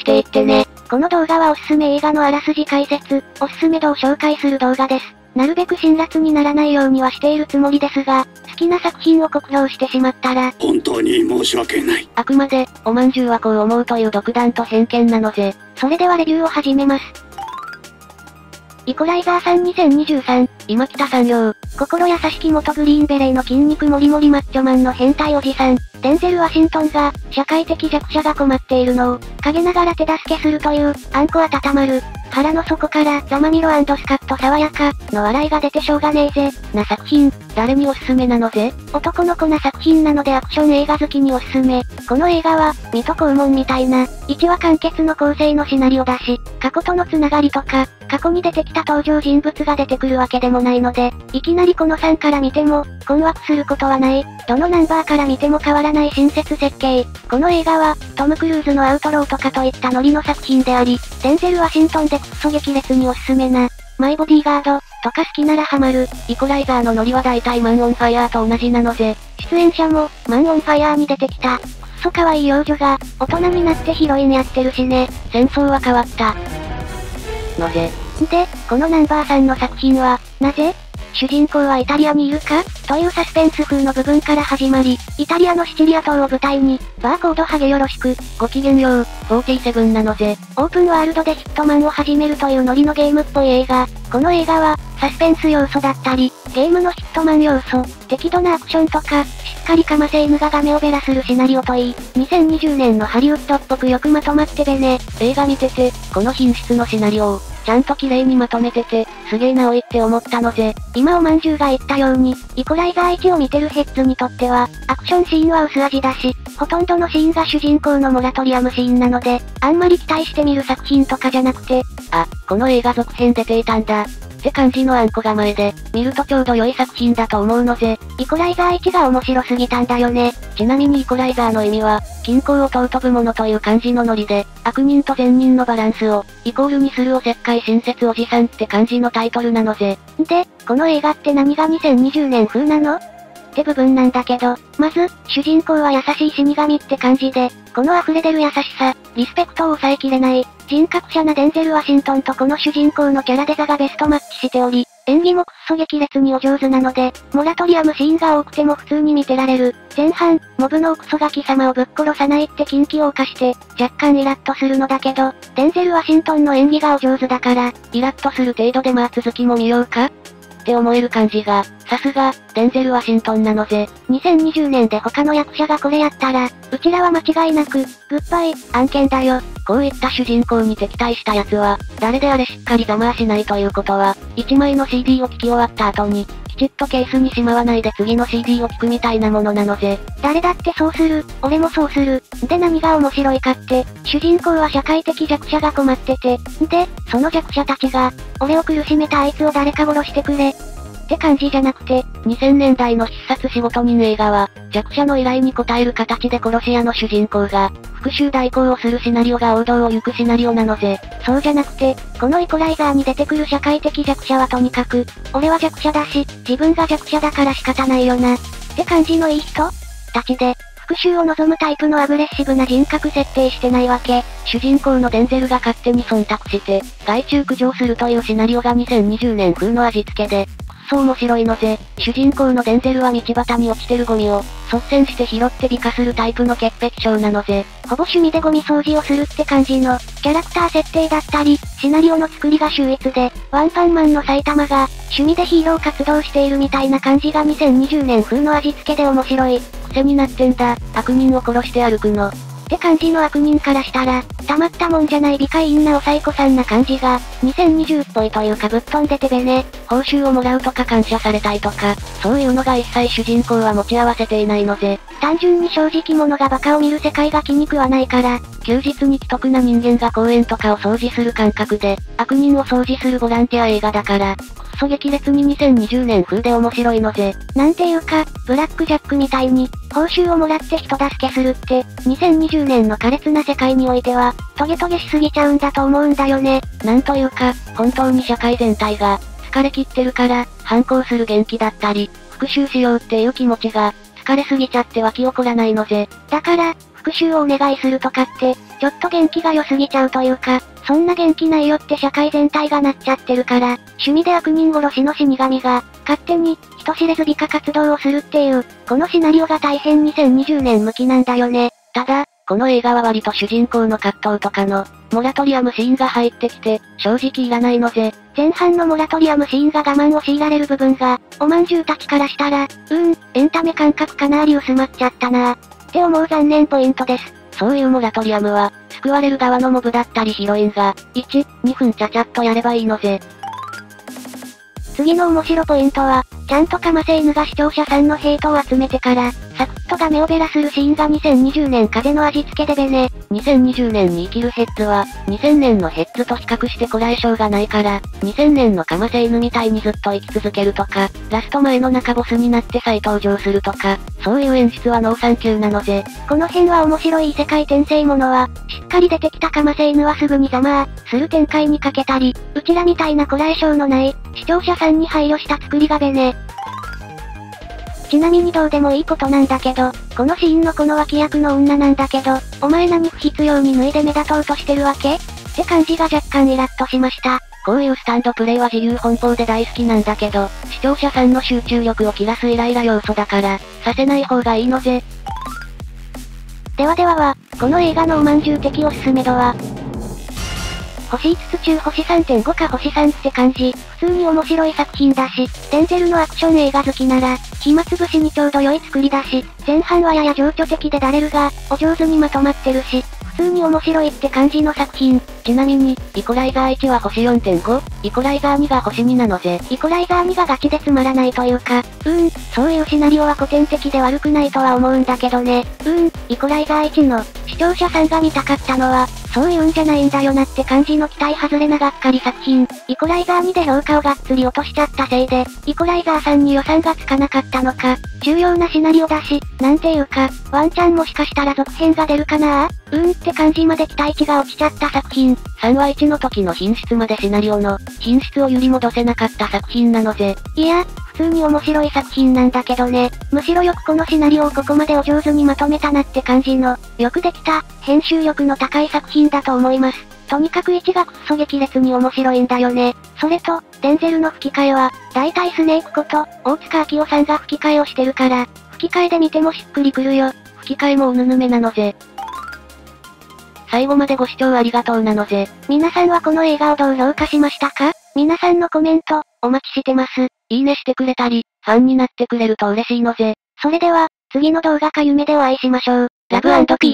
していってね。この動画はおすすめ映画のあらすじ解説、おすすめ度を紹介する動画です。なるべく辛辣にならないようにはしているつもりですが、好きな作品を酷評してしまったら、 本当に申し訳ない。 あくまで、おまんじゅうはこう思うという独断と偏見なのぜ。 それではレビューを始めます。イコライザーさん2023、 今北産業。 心優しき元グリーンベレーの筋肉もりもりマッチョマンの変態おじさん、デンゼル・ワシントンが、社会的弱者が困っているのを、陰ながら手助けするという、あんこ温まる。腹の底から、ザマミロ&スカッと爽やか、の笑いが出てしょうがねえぜ、な作品。 誰におすすめなのぜ？ 男の子な作品なのでアクション映画好きにおすすめ。この映画は、水戸黄門みたいな、1話完結の構成のシナリオだし、過去とのつながりとか、過去に出てきた登場人物が出てくるわけでもないので、いきなりこの3から見ても、困惑することはない。どのナンバーから見ても変わらない親切設計。この映画は、トム・クルーズのアウトローとかといったノリの作品であり、デンゼル・ワシントンでクッソ激烈におすすめな、マイボディーガード、とか好きならハマる。 イコライザーのノリは大体マンオンファイヤーと同じなのぜ。 出演者も、マンオンファイヤーに出てきた、くっそ可愛い幼女が、大人になってヒロインやってるしね。 戦争は変わった。のぜ。 で、このナンバー3の作品は、なぜ？主人公はイタリアにいるかというサスペンス風の部分から始まり、イタリアのシチリア島を舞台に、バーコードハゲよろしく、 ごきげんよう、47なのぜ。 オープンワールドでヒットマンを始めるというノリのゲームっぽい映画。この映画は、サスペンス要素だったり、ゲームのヒットマン要素、適度なアクションとか、しっかりかませ犬がガメをベラするシナリオといい、2020年のハリウッドっぽくよくまとまってべね。 映画見てて、この品質のシナリオを、ちゃんと綺麗にまとめてて、すげえなおいって思ったのぜ。 今おまんじゅうが言ったように、イコライザー1を見てるヘッズにとっては、アクションシーンは薄味だし、ほとんどのシーンが主人公のモラトリアムシーンなので、あんまり期待して見る作品とかじゃなくて、 あ、この映画続編出ていたんだ。って感じのあんこが前で、見るとちょうど良い作品だと思うのぜ。 イコライザー1が面白すぎたんだよね。 ちなみにイコライザーの意味は、均衡を尊ぶものという感じのノリで、悪人と善人のバランスを、イコールにするおせっかい親切おじさんって感じのタイトルなのぜ。 で、この映画って何が2020年風なの？って部分なんだけど、まず、主人公は優しい死神って感じで、この溢れ出る優しさ、リスペクトを抑えきれない、人格者なデンゼル・ワシントンとこの主人公のキャラデザがベストマッチしており、演技もくっそ激烈にお上手なので、モラトリアムシーンが多くても普通に見てられる。前半、モブのクソガキ様をぶっ殺さないって禁忌を犯して、若干イラッとするのだけど、デンゼル・ワシントンの演技がお上手だから、 イラッとする程度でまあ続きも見ようかって思える感じが、さすが、デンゼル・ワシントンなのぜ。 2020年で他の役者がこれやったら、うちらは間違いなく、グッバイ、案件だよ。 こういった主人公に敵対した奴は、誰であれしっかりざまあしないということは、1枚の CD を聴き終わった後に、きちっとケースにしまわないで次の CD を聴くみたいなものなのぜ。 誰だってそうする、俺もそうする。で何が面白いかって、主人公は社会的弱者が困ってて、で、その弱者たちが、俺を苦しめたあいつを誰か殺してくれ。って感じじゃなくて、 2000年代の必殺仕事人映画は、弱者の依頼に応える形で殺し屋の主人公が、復讐代行をするシナリオが王道を行くシナリオなのぜ。 そうじゃなくて、このイコライザーに出てくる社会的弱者はとにかく、俺は弱者だし、自分が弱者だから仕方ないよな。って感じのいい人たちで、復讐を望むタイプのアグレッシブな人格設定してないわけ。 主人公のデンゼルが勝手に忖度して、害虫駆除するというシナリオが2020年風の味付けで、そう面白いのぜ。主人公のデンゼルは道端に落ちてるゴミを、率先して拾って美化するタイプの潔癖症なのぜ。 ほぼ趣味でゴミ掃除をするって感じの、キャラクター設定だったり、シナリオの作りが秀逸で、ワンパンマンの埼玉が、趣味でヒーロー活動しているみたいな感じが2020年風の味付けで面白い。 癖になってんだ、悪人を殺して歩くの。 って感じの悪人からしたら、たまったもんじゃない美化員なおサイコさんな感じが、2020っぽいというかぶっ飛んでてべね。 報酬をもらうとか感謝されたいとか、そういうのが一切主人公は持ち合わせていないのぜ。 単純に正直者がバカを見る世界が気に食わないから、 休日に既得な人間が公園とかを掃除する感覚で、悪人を掃除するボランティア映画だから、くっそ激烈に2020年風で面白いのぜ。 なんていうか、ブラックジャックみたいに、報酬をもらって人助けするって、2020年の苛烈な世界においては、トゲトゲしすぎちゃうんだと思うんだよね。 なんというか、本当に社会全体が、疲れ切ってるから、反抗する元気だったり、復讐しようっていう気持ちが、疲れすぎちゃって湧き起こらないのぜ。 だから、復讐をお願いするとかって、 ちょっと元気が良すぎちゃうというか、そんな元気ないよって社会全体がなっちゃってるから、趣味で悪人殺しの死神が、勝手に、人知れず美化活動をするっていう、このシナリオが大変2020年向きなんだよね。 ただ、この映画は割と主人公の葛藤とかの、モラトリアムシーンが入ってきて、正直いらないのぜ。 前半のモラトリアムシーンが我慢を強いられる部分が、おまんじゅうたちからしたら、エンタメ感覚かなり薄まっちゃったなって思う残念ポイントです。 そういうモラトリアムは、救われる側のモブだったりヒロインが、1、2分ちゃちゃっとやればいいのぜ。 次の面白ポイントは、ちゃんとカマセイヌが視聴者さんのヘイトを集めてから、サクッとガメをベラするシーンが2020年風の味付けでべね。 2020年に生きるヘッズは、2000年のヘッズと比較してこらえ性がないから、2000年のカマセイヌみたいにずっと生き続けるとか、ラスト前の中ボスになって再登場するとか、そういう演出はノーサンキューなのぜ。 この辺は面白い異世界転生ものは、しっかり出てきたカマセイヌはすぐにざまーする展開にかけたり、うちらみたいなこらえ性のない、視聴者さんに配慮した作りがべね。ちなみにどうでもいいことなんだけど、このシーンのこの脇役の女なんだけど、お前何不必要に脱いで目立とうとしてるわけって感じが若干イラッとしました。 こういうスタンドプレイは自由奔放で大好きなんだけど、視聴者さんの集中力を切らすイライラ要素だから、させない方がいいのぜ。 では、この映画のおまんじゅう的おすすめ度は、星5つ中星 3.5 か星3って感じ。普通に面白い作品だし、デンゼルのアクション映画好きなら、暇つぶしにちょうど良い作りだし、前半はやや情緒的でだれるが、お上手にまとまってるし、普通に面白いって感じの作品。 ちなみに、イコライザー1は星 4.5、イコライザー2が星2なのぜ。 イコライザー2がガチでつまらないというか、そういうシナリオは古典的で悪くないとは思うんだけどね。イコライザー1の、視聴者さんが見たかったのは、そういうんじゃないんだよなって感じの期待外れながっかり作品。イコライザー2で評価をがっつり落としちゃったせいで、イコライザー3に予算がつかなかったのか、重要なシナリオだし、なんていうか、ワンチャンもしかしたら続編が出るかなって感じまで期待値が落ちちゃった作品。 3は1の時の品質までシナリオの、品質を揺り戻せなかった作品なのぜ。 いや、普通に面白い作品なんだけどね。むしろよくこのシナリオをここまでお上手にまとめたなって感じの、よくできた、編集力の高い作品だと思います。とにかく1がくっそ激烈に面白いんだよね。それと、デンゼルの吹き替えは、大体スネークこと、大塚明夫さんが吹き替えをしてるから、吹き替えで見てもしっくりくるよ。 吹き替えもうぬぬめなのぜ。最後までご視聴ありがとうなのぜ。 皆さんはこの映画をどう評価しましたか？皆さんのコメント、お待ちしてます。 いいねしてくれたり、ファンになってくれると嬉しいのぜ。 それでは、次の動画か夢でお会いしましょう。 ラブ&ピース。